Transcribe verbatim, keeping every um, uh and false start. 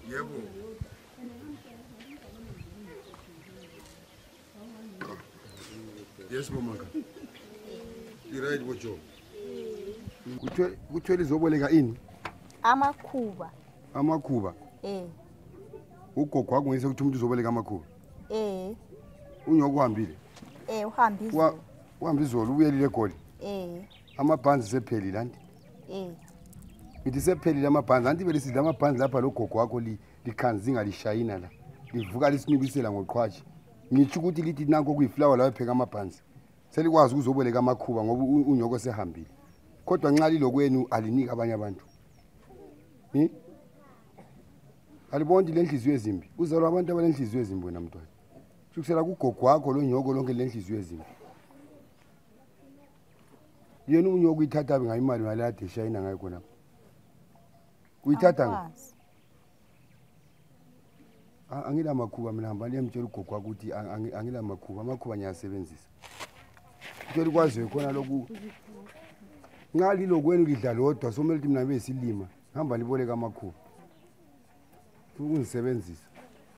Yebo. Yes mama. Right bojo. Kuthe kuthwele izoboleka ini? Amakhuba. Amakhuba. Eh. Ugogo wakho ngise ukuthi umuntu uzoboleka amakhuba. Eh. Unyoko uhambile. Eh uhamba izolo. Uhamba izolo uyelile egoli. Eh. Amabhanzi sephelile lanti. Eh. Ngithi sephelile amabhanzi anti vele sidla amabhanzi lapha lo gogo wakho li likhanzinga lishayina la. Livuka lisinibisela ngoqhwashi. Ngisho ukuthi lithi nanko kuyiflower la epheka amabhanzi. Selikwazi ukuzoboleka amakhuba ngoba unyoko sehambile. Kodwa nxa lilokwenu alinika abanye abantu. Hm? Alibonti lenhliziyo ezimbi. Uzalwa abantu abalenhliziyo ezimbi wena mntwana. Kusukela kugogo wakho lo nyoko lonke lenhliziyo ezimbi. Yena unyoko uyithatha ngayimali ngale ade shayina ngayo khona. Uyithatha. Angila makhuba mina hamba liyamtshela ugogo wakho ukuthi angila makhuba amakhuba ngiyasebenzisa. Ngicela ukwazi khona lokhu. Nxa lilokwenu lidla lodwa somele ukuthi mina besilima hamba liboleka amakhuba. Ukungisebenzisa.